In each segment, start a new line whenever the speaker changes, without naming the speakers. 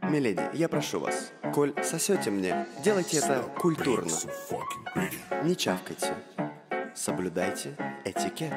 Миледи, я прошу вас, коль сосете мне, делайте это культурно. Не чавкайте, соблюдайте этикет.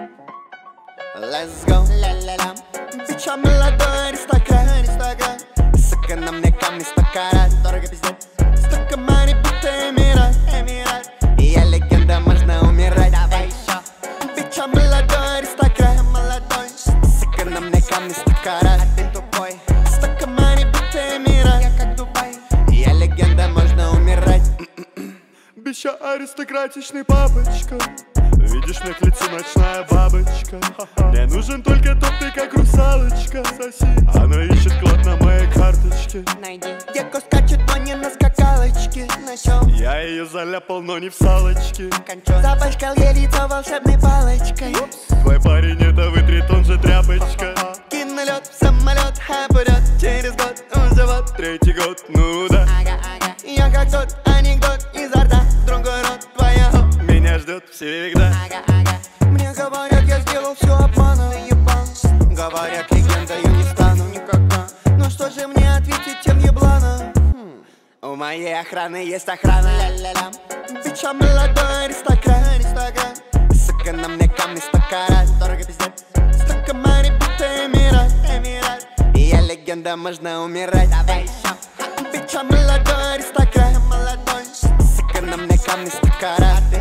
Let's go, ла-ла-ла. Бича молодой аристократ. Сука, на мне камни 100 карат. Дорого пиздец. Столько money, будто эмират. Я легенда, можно умирать. Давай еще. Бича молодой аристократ. Сука, на мне камни 100 карат. А ты тупой. Столько money, будто эмират. Я как Дубай. Я легенда, можно умирать.
Бича аристократичный папочка. Видишь, мне к лицу ночная бабочка. Мне нужен только топ, ты как русалочка. Соси, она ищет клад на моей карточке.
Найди. Девка скачет, но не на скакалочке. На чем?
Я ее заляпал, но не в салочке.
Запачкал ей лицо волшебной палочкой.
Твой парень это вытрет, он же тряпочка.
Кину лед в самолет, пойдет через год уже вот
3-й год, ну да.
Я как тот анекдот изо рта, другой рот твоего
Меня ждет всегда.
Мне говорят, я сделал все обманом. Говорят, легендой я не стану никогда. Ну что же мне ответить тем ебланам? У моей охраны есть охрана. Бича молодой аристократ. Сука, на мне камни 100 карат. Дорого пиздец. Столько money, будто эмират. Я легенда, можно умирать. Давай еще. Бича молодой аристократ. Сука, на мне камни 100 карат.